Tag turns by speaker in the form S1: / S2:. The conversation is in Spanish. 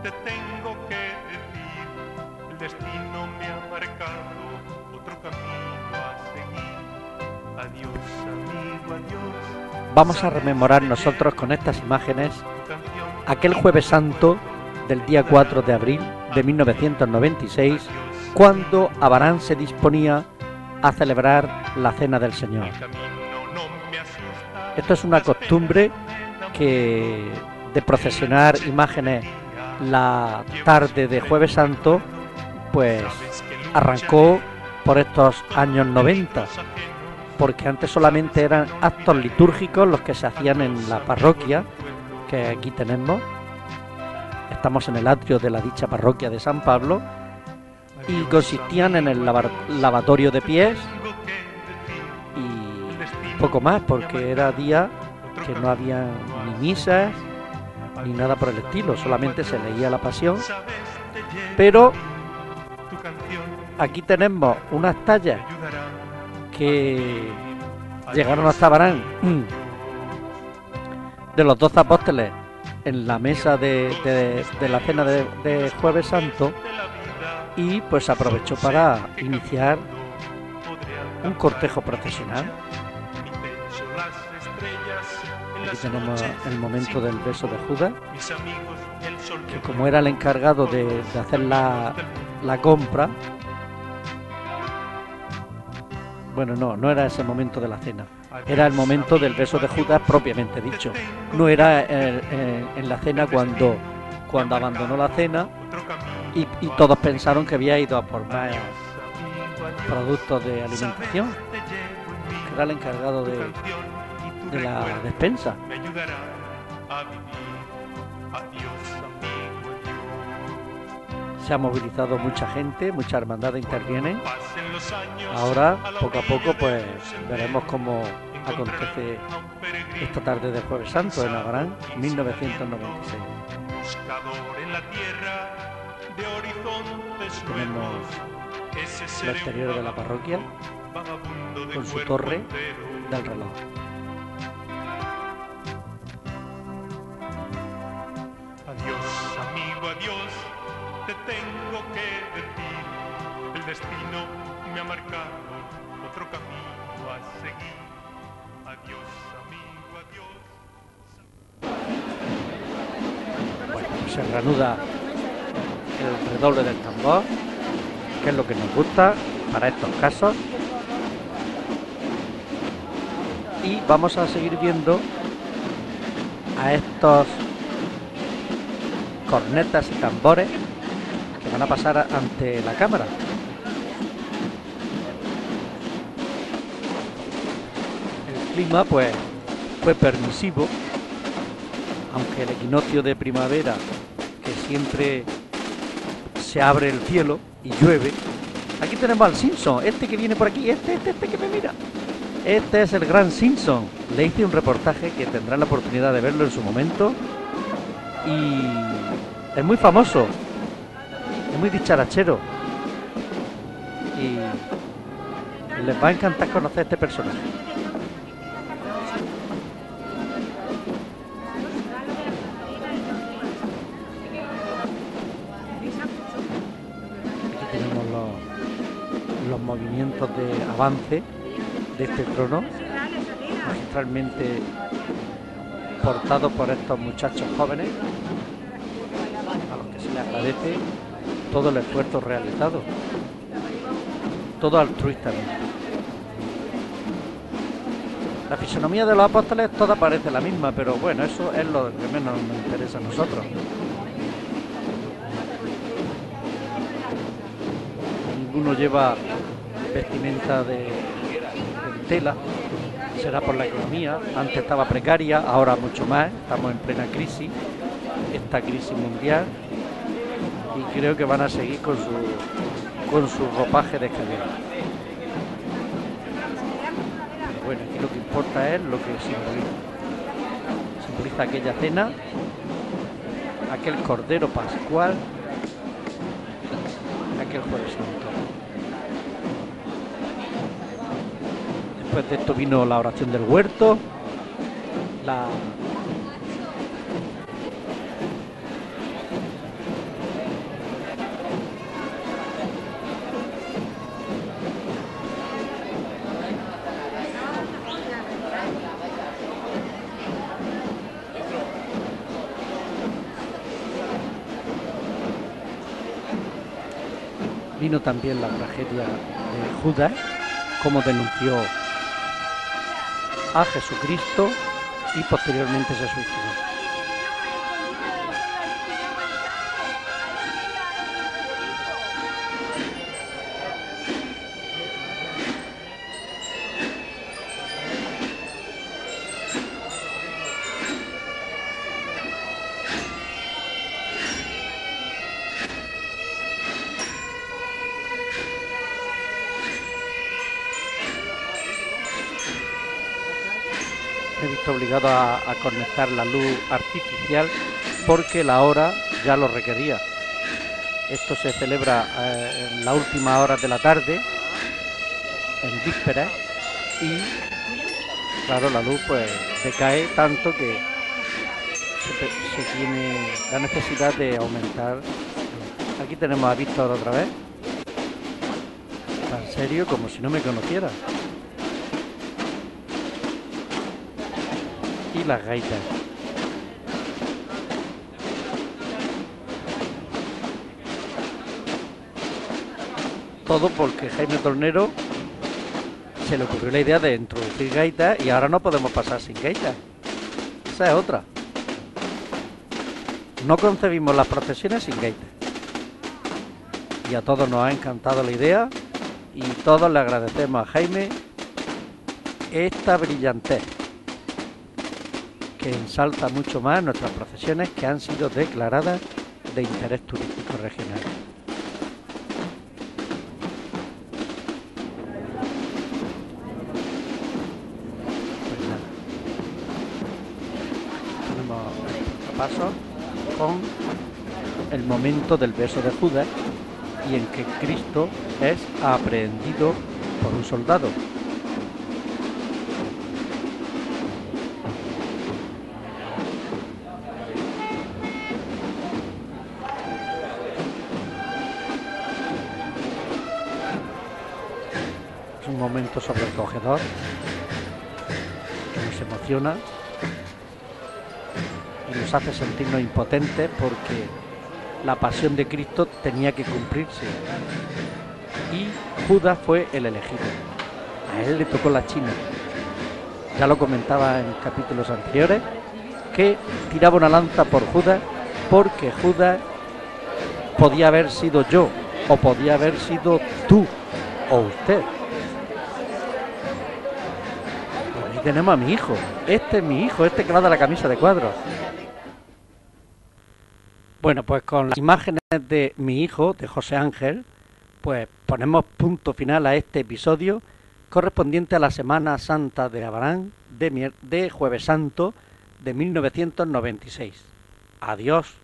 S1: te tengo que decir, el destino me ha marcado otro camino a seguir. Adiós, amigo, adiós.
S2: Vamos a rememorar nosotros con estas imágenes aquel Jueves Santo del día 4 de abril de 1996, cuando Abarán se disponía a celebrar la Cena del Señor. Esto es una costumbre de procesionar imágenes la tarde de Jueves Santo, pues arrancó por estos años 90, porque antes solamente eran actos litúrgicos los que se hacían en la parroquia, que aquí tenemos. Estamos en el atrio de la dicha parroquia de San Pablo, y consistían en el lavatorio de pies y poco más, porque era día que no había ni misas ni nada por el estilo, solamente se leía la Pasión. Pero aquí tenemos unas tallas que llegaron hasta Abarán de los 12 apóstoles en la mesa de la cena de Jueves Santo, y pues aprovechó para iniciar un cortejo procesional. Aquí tenemos el momento del beso de Judas, que como era el encargado de hacer la compra, bueno, no era ese momento de la cena, era el momento del beso de Judas propiamente dicho. No era en la cena cuando abandonó la cena y todos pensaron que había ido a por más productos de alimentación, que era el encargado de la despensa. Se ha movilizado mucha gente, mucha hermandad interviene. Ahora, poco a poco, pues veremos cómo acontece esta tarde de Jueves Santo en Abarán, 1996. Tenemos el exterior de la parroquia con su torre del reloj.
S1: Adiós, amigo, adiós, te tengo que decir, el destino me ha marcado otro camino a seguir. Adiós, amigo, adiós.
S2: Bueno, pues se reanuda el redoble del tambor, que es lo que nos gusta para estos casos, y vamos a seguir viendo a estos cornetas y tambores que van a pasar ante la cámara. El clima pues fue permisivo, aunque el equinoccio de primavera, que siempre se abre el cielo y llueve. Aquí tenemos al Simpson, este que viene por aquí, este que me mira. Este es el gran Simpson. Le hice un reportaje que tendrán la oportunidad de verlo en su momento, y es muy famoso, es muy dicharachero, y les va a encantar conocer este personaje. Aquí tenemos los movimientos de avance de este trono, magistralmente portado por estos muchachos jóvenes, a los que se les agradece todo el esfuerzo realizado, todo altruistamente. La fisonomía de los apóstoles toda parece la misma, pero bueno, eso es lo que menos nos interesa a nosotros. Ninguno lleva vestimenta de tela, será por la economía. Antes estaba precaria, ahora mucho más. Estamos en plena crisis, esta crisis mundial, y creo que van a seguir con su ropaje de escalera. Pero bueno, aquí lo que importa es lo que simboliza aquella cena, aquel cordero pascual, aquel Jueves Santo. Después de esto vino la oración del huerto, vino también la tragedia de Judas, cómo denunció a Jesucristo y posteriormente se suicidó. Me he visto obligado a conectar la luz artificial porque la hora ya lo requería. Esto se celebra en las últimas horas de la tarde, en vísperas, y claro, la luz pues decae tanto que se tiene la necesidad de aumentar. Aquí tenemos a Víctor otra vez, tan serio como si no me conociera. Y las gaitas. Todo porque Jaime Tornero se le ocurrió la idea de introducir gaitas y ahora no podemos pasar sin gaitas. Esa es otra. No concebimos las procesiones sin gaitas. Y a todos nos ha encantado la idea y todos le agradecemos a Jaime esta brillantez que ensalza mucho más nuestras procesiones que han sido declaradas de interés turístico regional. Pues nada. Tenemos el paso con el momento del beso de Judas y en que Cristo es aprehendido por un soldado. Un momento sobrecogedor que nos emociona y nos hace sentirnos impotentes porque la pasión de Cristo tenía que cumplirse y Judas fue el elegido. A él le tocó la china. Ya lo comentaba en capítulos anteriores que tiraba una lanza por Judas porque Judas podía haber sido yo o podía haber sido tú o usted. Tenemos a mi hijo, este es mi hijo, este que va de la camisa de cuadros. Bueno, pues con las imágenes de mi hijo, de José Ángel, pues ponemos punto final a este episodio correspondiente a la Semana Santa de Abraham de Jueves Santo de 1996. Adiós.